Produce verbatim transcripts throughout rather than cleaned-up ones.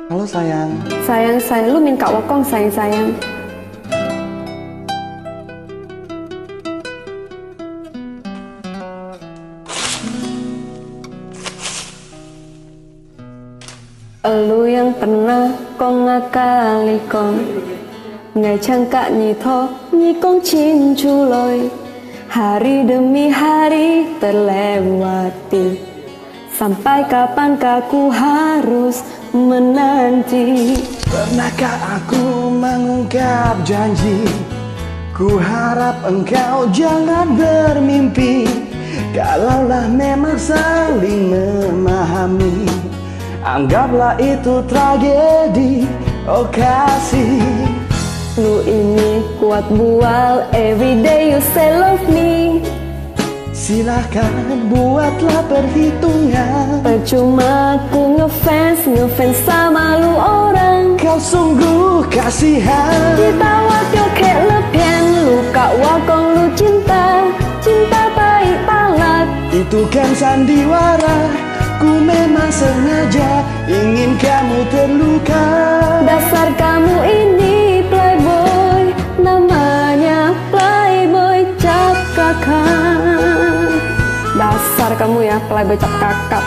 Halo sayang. Sayang, sayang, lu min kak wakong sayang, sayang. Elu yang pernah kong ngakali kong, ngày chẳng kak nyi tho nyi kong cincu loi. Hari demi hari terlewati, sampai kapankah ku harus menanti. Pernahkah aku mengungkap janji? Ku harap engkau jangan bermimpi. Kalaulah memang saling memahami, anggaplah itu tragedi, oh kasih. Lu ini kuat bual, everyday you say love me. Silakan buatlah perhitungan. Percuma ku ngefans, ngefans sama lu orang. Kau sungguh kasihan. Kita wakil kayak lepian, lu kak wakong lu cinta, cinta baik palak. Itu kan sandiwara, ku memang sengaja ingin kamu terluka. Dasar kamu ini playboy, namanya playboy cap kakak. Dasar kamu ya playboy cap kakak.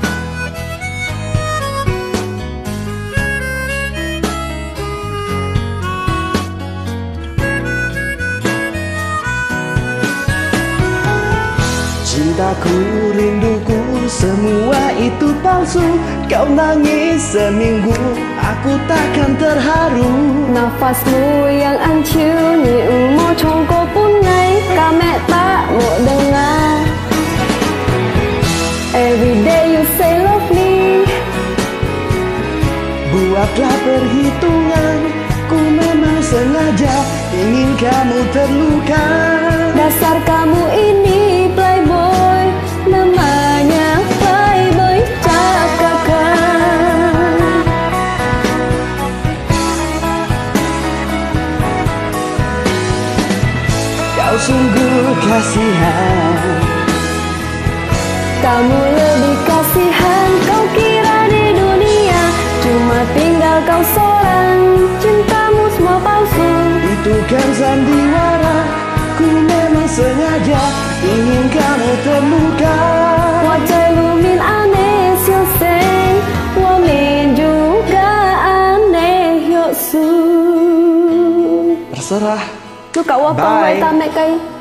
Cintaku, rinduku, semua itu palsu. Kau nangis seminggu, aku takkan terharu. Nafasmu yang ancur, ni umo chongko punai, kame tak mau dengar. Everyday you say love me. Buatlah perhitungan, ku memang sengaja ingin kamu terluka. Dasar kamu ini playboy, namanya playboy cap kakak. Kau sungguh kasihan. Kamu lebih kasihan, kau kira di dunia cuma tinggal kau seorang. Cintamu semua palsu. Itu kan sandiwara, ku memang sengaja ingin kamu terluka. 我在路面 aneh selesai, 我们juga aneh yuk su. Terserah. Lu kak wakong Bye. wae tamek kai.